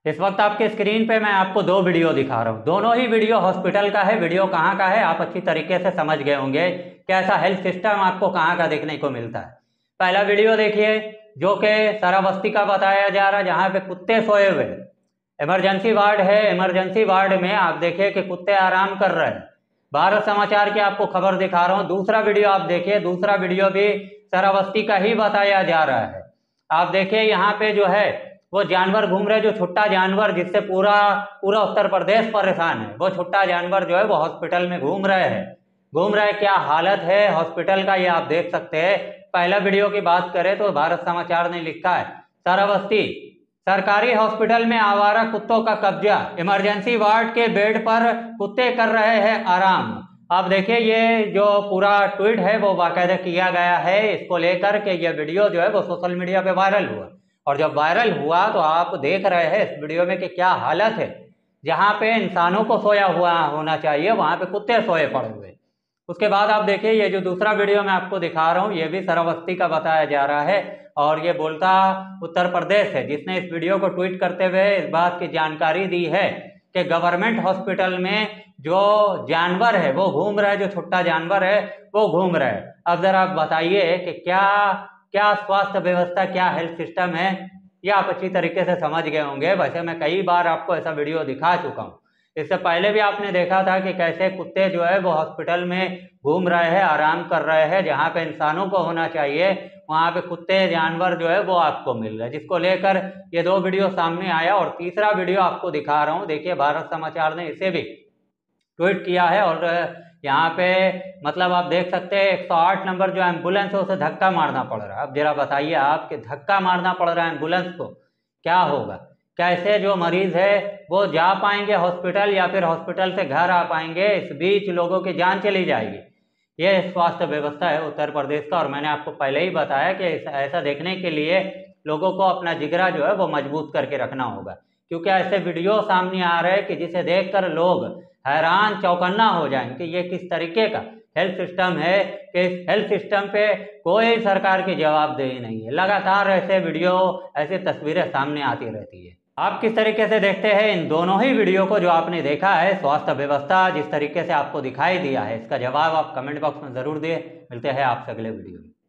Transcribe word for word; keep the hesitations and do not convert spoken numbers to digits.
इस वक्त आपके स्क्रीन पे मैं आपको दो वीडियो दिखा रहा हूँ। दोनों ही वीडियो हॉस्पिटल का है। वीडियो कहाँ का है आप अच्छी तरीके से समझ गए होंगे कि ऐसा हेल्थ सिस्टम आपको कहाँ का देखने को मिलता है। पहला वीडियो देखिए जो कि श्रावस्ती का बताया जा रहा है, जहाँ पे कुत्ते सोए हुए, इमरजेंसी वार्ड है। इमरजेंसी वार्ड में आप देखिए कि कुत्ते आराम कर रहे हैं। भारत समाचार की आपको खबर दिखा रहा हूँ। दूसरा वीडियो आप देखिए, दूसरा वीडियो भी श्रावस्ती का ही बताया जा रहा है। आप देखिए यहाँ पे जो है वो जानवर घूम रहे, जो छुट्टा जानवर जिससे पूरा पूरा उत्तर प्रदेश परेशान है, वो छुट्टा जानवर जो है वो हॉस्पिटल में घूम रहे हैं घूम रहे क्या हालत है हॉस्पिटल का, ये आप देख सकते हैं। पहला वीडियो की बात करें तो भारत समाचार ने लिखा है, श्रावस्ती सरकारी हॉस्पिटल में आवारा कुत्तों का कब्जा, इमरजेंसी वार्ड के बेड पर कुत्ते कर रहे हैं आराम। आप देखिए ये जो पूरा ट्वीट है वो बाकायदा किया गया है, इसको लेकर के ये वीडियो जो है वो सोशल मीडिया पे वायरल हुआ। और जब वायरल हुआ तो आप देख रहे हैं इस वीडियो में कि क्या हालत है। जहाँ पे इंसानों को सोया हुआ होना चाहिए वहाँ पे कुत्ते सोए पड़े हुए। उसके बाद आप देखिए ये जो दूसरा वीडियो मैं आपको दिखा रहा हूँ ये भी श्रावस्ती का बताया जा रहा है, और ये बोलता उत्तर प्रदेश है, जिसने इस वीडियो को ट्वीट करते हुए इस बात की जानकारी दी है कि गवर्नमेंट हॉस्पिटल में जो जानवर है वो घूम रहा है, जो छुट्टा जानवर है वो घूम रहा है। अब जरा आप बताइए कि क्या क्या स्वास्थ्य व्यवस्था, क्या हेल्थ सिस्टम है, ये आप अच्छी तरीके से समझ गए होंगे। वैसे मैं कई बार आपको ऐसा वीडियो दिखा चुका हूँ। इससे पहले भी आपने देखा था कि कैसे कुत्ते जो है वो हॉस्पिटल में घूम रहे हैं, आराम कर रहे हैं। जहाँ पे इंसानों को होना चाहिए वहाँ पे कुत्ते जानवर जो है वो आपको मिल रहे हैं, जिसको लेकर ये दो वीडियो सामने आया। और तीसरा वीडियो आपको दिखा रहा हूँ, देखिए भारत समाचार ने इसे भी ट्वीट किया है। और यहाँ पे मतलब आप देख सकते हैं एक सौ आठ नंबर जो एम्बुलेंस है उसे धक्का मारना पड़ रहा है। अब जरा बताइए आप कि धक्का मारना पड़ रहा है एम्बुलेंस को, क्या होगा? कैसे जो मरीज है वो जा पाएंगे हॉस्पिटल या फिर हॉस्पिटल से घर आ पाएंगे? इस बीच लोगों की जान चली जाएगी। ये स्वास्थ्य व्यवस्था है उत्तर प्रदेश का। और मैंने आपको पहले ही बताया कि ऐसा देखने के लिए लोगों को अपना जिगरा जो है वो मजबूत करके रखना होगा, क्योंकि ऐसे वीडियो सामने आ रहे हैं कि जिसे देखकर लोग हैरान चौकन्ना हो जाएं कि ये किस तरीके का हेल्थ सिस्टम है कि इस हेल्थ सिस्टम पे कोई सरकार की जवाबदेही नहीं है। लगातार ऐसे वीडियो, ऐसे तस्वीरें सामने आती रहती है। आप किस तरीके से देखते हैं इन दोनों ही वीडियो को जो आपने देखा है? स्वास्थ्य व्यवस्था जिस तरीके से आपको दिखाई दिया है, इसका जवाब आप कमेंट बॉक्स में जरूर दिए। मिलते हैं आपसे अगले वीडियो में।